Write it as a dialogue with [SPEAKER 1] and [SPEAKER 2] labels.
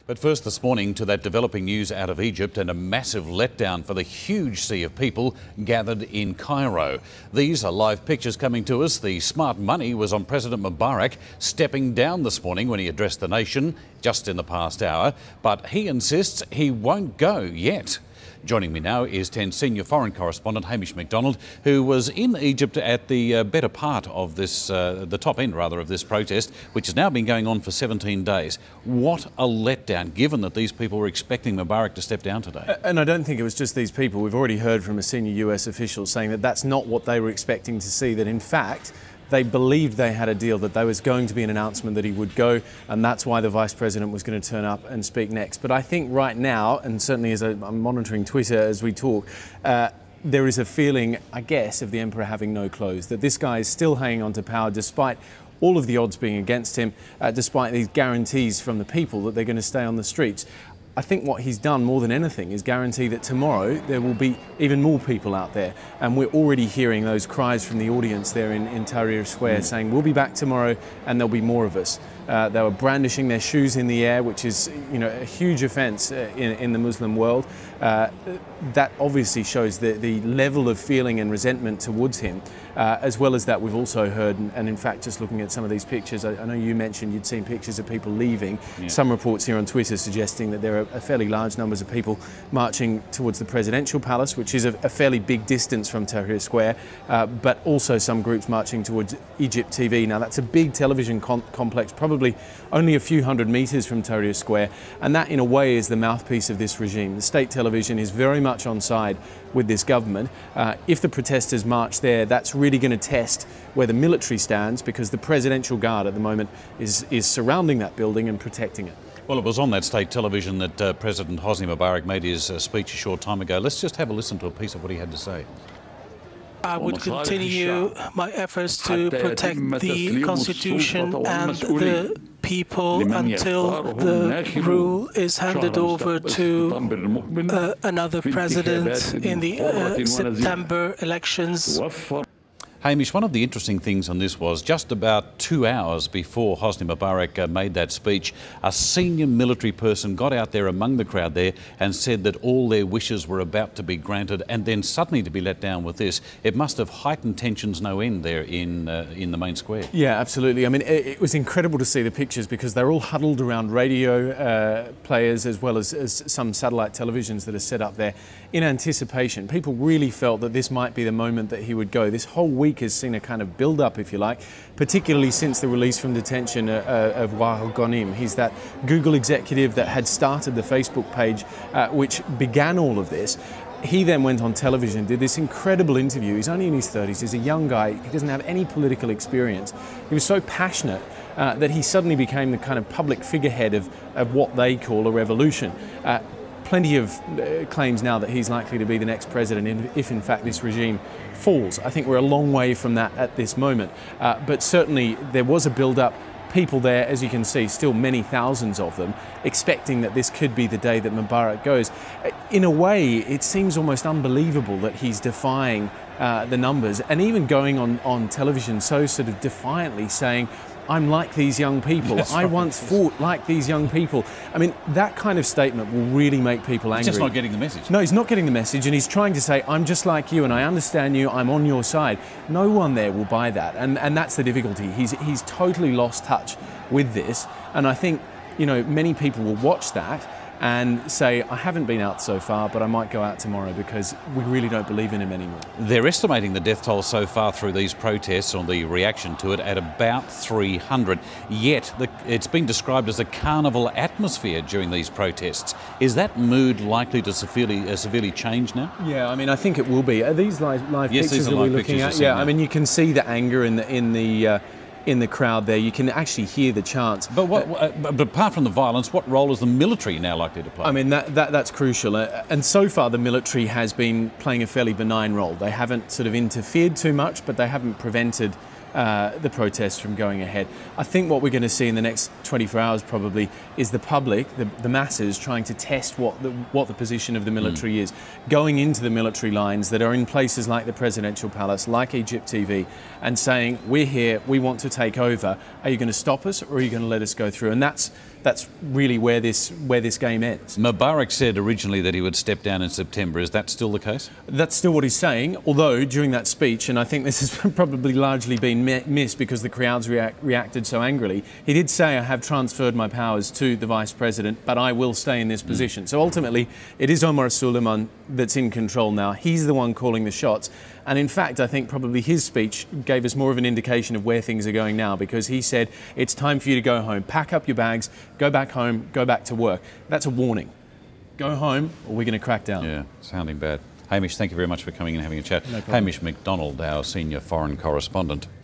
[SPEAKER 1] But first this morning to that developing news out of Egypt and a massive letdown for the huge sea of people gathered in Cairo. These are live pictures coming to us. The smart money was on President Mubarak stepping down this morning when he addressed the nation just in the past hour. But he insists he won't go yet. Joining me now is 10 senior foreign correspondent Hamish MacDonald, who was in Egypt at the better part of this, the top end rather, of this protest, which has now been going on for 17 days. What a letdown, given that these people were expecting Mubarak to step down today.
[SPEAKER 2] And I don't think it was just these people. We've already heard from a senior US official saying that that's not what they were expecting to see, that in fact they believed they had a deal, that there was going to be an announcement that he would go, and that's why the Vice President was going to turn up and speak next. But I think right now, and certainly as I'm monitoring Twitter as we talk, there is a feeling, I guess, of the emperor having no clothes, that this guy is still hanging on to power despite all of the odds being against him, despite these guarantees from the people that they're going to stay on the streets. I think what he's done more than anything is guarantee that tomorrow there will be even more people out there. And we're already hearing those cries from the audience there in Tahrir Square saying, we'll be back tomorrow and there'll be more of us. They were brandishing their shoes in the air, which is, a huge offence in the Muslim world. That obviously shows the level of feeling and resentment towards him. As well as that, we've also heard, and in fact, just looking at some of these pictures, I know you mentioned you'd seen pictures of people leaving. Yeah. Some reports here on Twitter suggesting that there are fairly large numbers of people marching towards the presidential palace, which is a fairly big distance from Tahrir Square, but also some groups marching towards Egypt TV. Now, that's a big television complex, probably only a few hundred metres from Tahrir Square, and that in a way is the mouthpiece of this regime. The state television is very much on side with this government. If the protesters march there, that's really going to test where the military stands, because the presidential guard at the moment is surrounding that building and protecting it.
[SPEAKER 1] Well, it was on that state television that President Hosni Mubarak made his speech a short time ago. Let's just have a listen to a piece of what he had to say.
[SPEAKER 3] I would continue my efforts to protect the Constitution and the people until the rule is handed over to another president in the September elections.
[SPEAKER 1] Hamish, one of the interesting things on this was just about 2 hours before Hosni Mubarak made that speech, a senior military person got out there among the crowd there and said that all their wishes were about to be granted, and then suddenly to be let down with this. It must have heightened tensions no end there in the main square.
[SPEAKER 2] Yeah, absolutely. I mean, it was incredible to see the pictures because they're all huddled around radio players as well as some satellite televisions that are set up there in anticipation. People really felt that this might be the moment that he would go. This whole week has seen a kind of build-up, if you like, particularly since the release from detention of Wael Ghonim. He's that Google executive that had started the Facebook page which began all of this. He then went on television, did this incredible interview. He's only in his 30s, he's a young guy, he doesn't have any political experience. He was so passionate that he suddenly became the kind of public figurehead of what they call a revolution. Plenty of claims now that he's likely to be the next president if in fact this regime falls. I think we're a long way from that at this moment, but certainly there was a build-up. People there, as you can see, still many thousands of them, expecting that this could be the day that Mubarak goes. In a way, it seems almost unbelievable that he's defying the numbers and even going on television so sort of defiantly saying, I'm like these young people.
[SPEAKER 1] That's
[SPEAKER 2] I once fought like these young people. I mean, that kind of statement will really make people angry.
[SPEAKER 1] He's just not getting the message.
[SPEAKER 2] No, he's not getting the message, and he's trying to say, I'm just like you and I understand you, I'm on your side. No one there will buy that, and that's the difficulty. He's totally lost touch with this, and I think, many people will watch that and say, I haven't been out so far, but I might go out tomorrow because we really don't believe in him anymore.
[SPEAKER 1] They're estimating the death toll so far through these protests, or the reaction to it, at about 300. Yet it's been described as a carnival atmosphere during these protests. Is that mood likely to severely change now?
[SPEAKER 2] Yeah, I mean, I think it will be. Are these live
[SPEAKER 1] yes,
[SPEAKER 2] pictures
[SPEAKER 1] these are
[SPEAKER 2] that we're
[SPEAKER 1] live
[SPEAKER 2] looking at?
[SPEAKER 1] Yeah,
[SPEAKER 2] I mean, you can see the anger in the crowd there. You can actually hear the chants.
[SPEAKER 1] But but apart from the violence, what role is the military now likely to play?
[SPEAKER 2] I mean, that's crucial. And so far, the military has been playing a fairly benign role. They haven't sort of interfered too much, but they haven't prevented the protests from going ahead. I think what we're going to see in the next 24 hours probably is the public, the masses, trying to test what the position of the military is, going into the military lines that are in places like the presidential palace, like Egypt TV, and saying, we're here, we want to take over. Are you going to stop us, or are you going to let us go through? And that's that's really where this game ends.
[SPEAKER 1] Mubarak said originally that he would step down in September. Is that still the case?
[SPEAKER 2] That's still what he's saying, although during that speech, and I think this has probably largely been missed because the crowds reacted so angrily, he did say, I have transferred my powers to the Vice President, but I will stay in this position. So ultimately, it is Omar Suleiman that's in control now. He's the one calling the shots. And in fact, I think probably his speech gave us more of an indication of where things are going now, because he said, it's time for you to go home. Pack up your bags, go back home, go back to work. That's a warning. Go home or we're going to crack down.
[SPEAKER 1] Yeah, sounding bad. Hamish, thank you very much for coming and having a chat.
[SPEAKER 2] No problem.
[SPEAKER 1] Hamish MacDonald, our senior foreign correspondent.